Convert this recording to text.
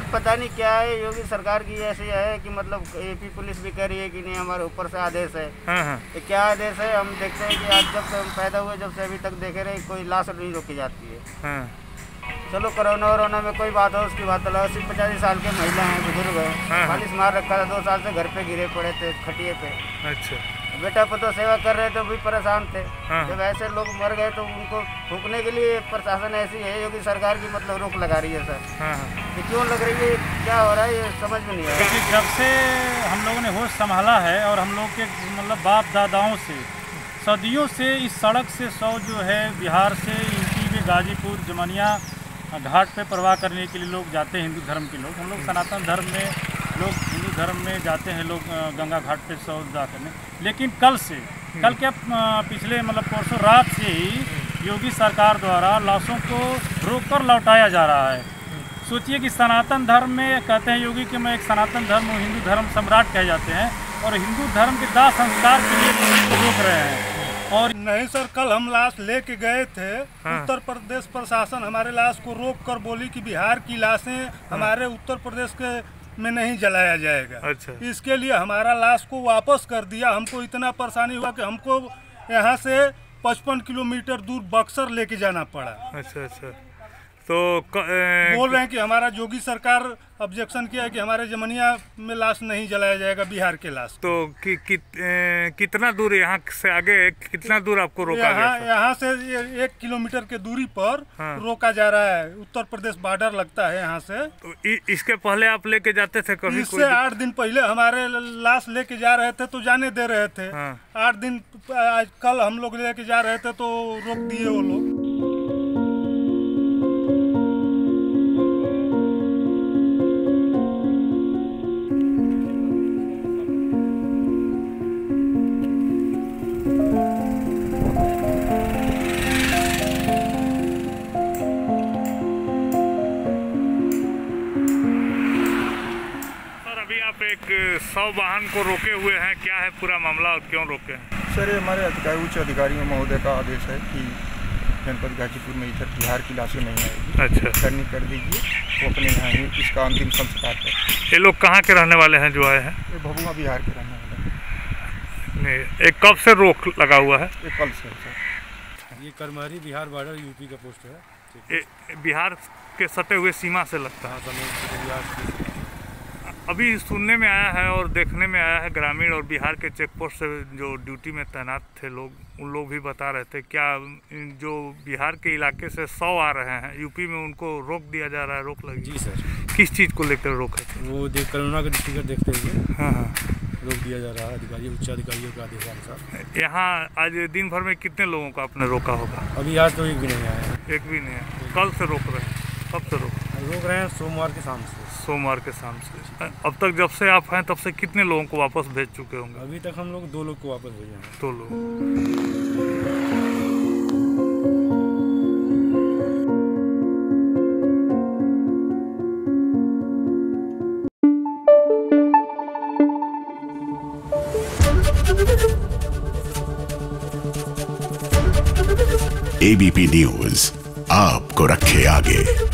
पता नहीं क्या है, योगी सरकार की ऐसी है कि मतलब एपी पुलिस भी कह रही है कि नहीं हमारे ऊपर से आदेश है। तो क्या आदेश है, हम देखते हैं कि आज जब से हम पैदा हुए जब से अभी तक देखे रहे कोई लाश नहीं रोकी जाती है। चलो कोरोना में कोई बात हो उसकी बात अलग, 80-85 साल के महिला हैं, बुजुर्ग हैं, 40 मार रखा था, 2 साल से घर पे गिरे पड़े थे खटिए पे। अच्छा। बेटा पतो सेवा कर रहे थे, भी परेशान थे। जब ऐसे लोग मर गए तो उनको फूकने के लिए प्रशासन ऐसी है, योगी सरकार की मतलब रोक लगा रही है सर। ये क्यों लग रही है, क्या हो रहा है ये समझ में नहीं आ रहा। जब से हम लोगों ने होश संभाला है और हम लोग के मतलब बाप दादाओं से सदियों से इस सड़क से 100 जो है बिहार से यूपी में गाजीपुर जमनिया घाट पे प्रवाह करने के लिए लोग जाते हैं। हिंदू धर्म के लोग, हम लोग सनातन धर्म में लोग हिंदू धर्म में जाते हैं लोग गंगा घाट पे सौदा करने। लेकिन कल क्या पिछले मतलब परसों रात से ही योगी सरकार द्वारा लाशों को रोककर लौटाया जा रहा है। सोचिए कि सनातन धर्म में कहते हैं योगी कि मैं एक सनातन धर्म हूँ, हिंदू धर्म सम्राट कहे जाते हैं, और हिंदू धर्म के दाह संस्कार के लिए रोक रहे हैं। और नहीं सर, कल हम लाश लेके गए थे। उत्तर प्रदेश प्रशासन हमारे लाश को रोक कर बोली कि बिहार की लाशें हमारे उत्तर प्रदेश के में नहीं जलाया जाएगा। अच्छा। इसके लिए हमारा लाश को वापस कर दिया। हमको इतना परेशानी हुआ कि हमको यहाँ से 55 किलोमीटर दूर बक्सर लेके जाना पड़ा। अच्छा। तो बोल रहे हैं कि हमारा योगी सरकार ऑब्जेक्शन किया है कि हमारे जमनिया में लाश नहीं जलाया जाएगा, बिहार के लाश। तो कितना दूर यहाँ से आगे कितना दूर आपको रोका गया? यहाँ से 1 किलोमीटर के दूरी पर रोका जा रहा है। उत्तर प्रदेश बॉर्डर लगता है यहाँ से। तो इसके पहले आप लेके जाते थे कभी? इससे 8 दिन पहले हमारे लाश लेके जा रहे थे तो जाने दे रहे थे। 8 दिन कल हम लोग लेके जा रहे थे तो रोक दिए वो लोग। आप एक 100 वाहन को रोके हुए हैं, क्या है पूरा मामला और क्यों रोके हैं? सर ये हमारे उच्च अधिकारियों महोदय का आदेश है कि जनपद गाजीपुर में इधर बिहार की लाशें नहीं आएगी। अच्छा। करनी कर दीजिए, वो अपने यहाँ ही इसका अंतिम संस्कार है। ये लोग कहाँ के रहने वाले हैं जो आए हैं? ये भभुआ बिहार के रहने वाले हैं। एक कब से रोक लगा हुआ है? ये कल से सर। ये करमहरी बिहार बॉर्डर यूपी का पोस्ट है। बिहार के सटे हुए सीमा से लगता है। अभी सुनने में आया है और देखने में आया है, ग्रामीण और बिहार के चेक पोस्ट से जो ड्यूटी में तैनात थे लोग, उन लोग भी बता रहे थे क्या जो बिहार के इलाके से 100 आ रहे हैं यूपी में उनको रोक दिया जा रहा है, रोक लगी? जी सर। किस चीज़ को लेकर रोके थे? वो कोरोना का टिकट देखते हुए रोक दिया जा रहा है अधिकारियों, उच्च अधिकारियों के आदेशानुसार। यहाँ आज दिन भर में कितने लोगों को आपने रोका होगा? अभी आज तो एक भी नहीं आया। एक भी नहीं है। कल से रोक रहे हैं? कब से रोक रहे हैं? सोमवार के शाम से। सोमवार के शाम से। अब तक जब से आप हैं तब से कितने लोगों को वापस भेज चुके होंगे? अभी तक हम लोग 2 लोग को वापस भेजे हैं। 2 लोग। एबीपी न्यूज आपको रखे आगे।